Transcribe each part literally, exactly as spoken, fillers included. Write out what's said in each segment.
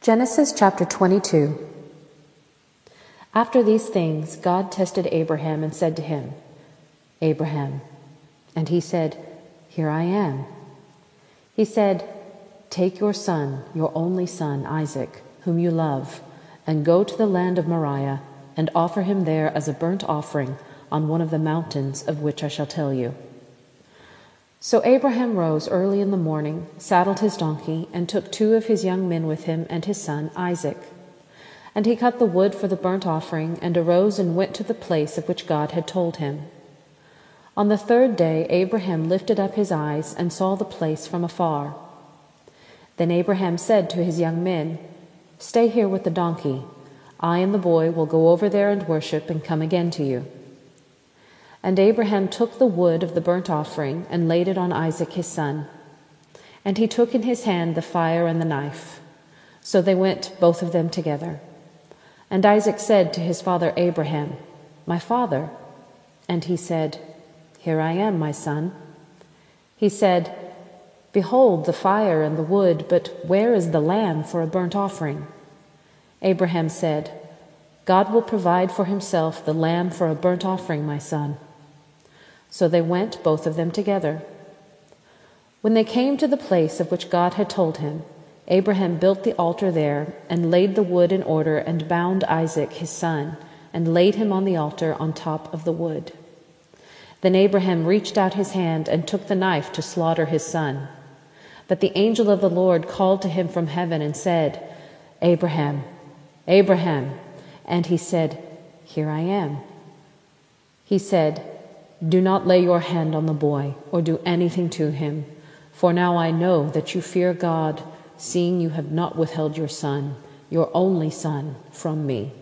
Genesis chapter twenty-two. After these things, God tested Abraham and said to him, Abraham. And he said, Here I am. He said, Take your son, your only son, Isaac, whom you love, and go to the land of Moriah, and offer him there as a burnt offering on one of the mountains of which I shall tell you. So Abraham rose early in the morning, saddled his donkey, and took two of his young men with him and his son Isaac. And he cut the wood for the burnt offering, and arose and went to the place of which God had told him. On the third day Abraham lifted up his eyes and saw the place from afar. Then Abraham said to his young men, Stay here with the donkey. I and the boy will go over there and worship and come again to you. And Abraham took the wood of the burnt offering and laid it on Isaac his son. And he took in his hand the fire and the knife. So they went, both of them together. And Isaac said to his father Abraham, My father. And he said, Here I am, my son. He said, Behold the fire and the wood, but where is the lamb for a burnt offering? Abraham said, God will provide for himself the lamb for a burnt offering, my son. So they went, both of them together. When they came to the place of which God had told him, Abraham built the altar there, and laid the wood in order, and bound Isaac his son, and laid him on the altar on top of the wood. Then Abraham reached out his hand and took the knife to slaughter his son. But the angel of the Lord called to him from heaven and said, Abraham, Abraham. And he said, Here I am. He said, Do not lay your hand on the boy, or do anything to him, for now I know that you fear God, seeing you have not withheld your son, your only son, from me.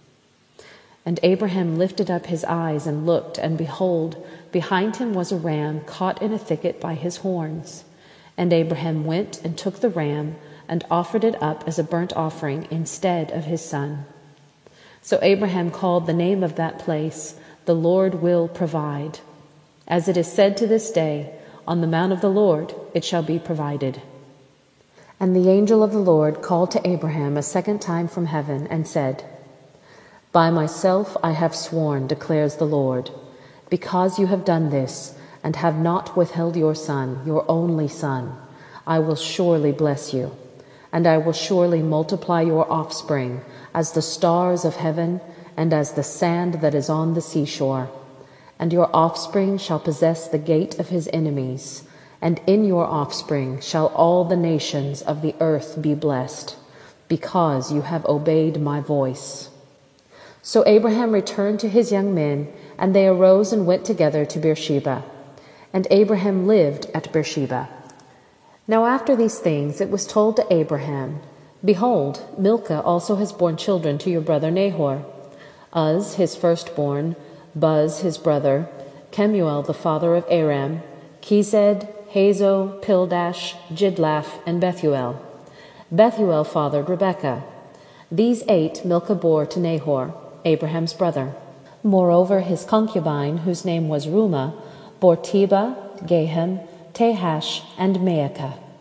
And Abraham lifted up his eyes and looked, and behold, behind him was a ram caught in a thicket by his horns. And Abraham went and took the ram, and offered it up as a burnt offering instead of his son. So Abraham called the name of that place, The Lord will provide. As it is said to this day, On the mount of the Lord it shall be provided. And the angel of the Lord called to Abraham a second time from heaven, and said, By myself I have sworn, declares the Lord, because you have done this, and have not withheld your son, your only son, I will surely bless you, and I will surely multiply your offspring as the stars of heaven, and as the sand that is on the seashore. And your offspring shall possess the gate of his enemies, and in your offspring shall all the nations of the earth be blessed, because you have obeyed my voice. So Abraham returned to his young men, and they arose and went together to Beersheba. And Abraham lived at Beersheba. Now after these things it was told to Abraham, Behold, Milcah also has borne children to your brother Nahor, Uz his firstborn, Buz his brother, Kemuel the father of Aram, Chesed, Hazo, Pildash, Jidlaph, and Bethuel. Bethuel fathered Rebekah. These eight Milcah bore to Nahor, Abraham's brother. Moreover, his concubine, whose name was Reumah, bore Tebah, Gahem, Tahash, and Maacah.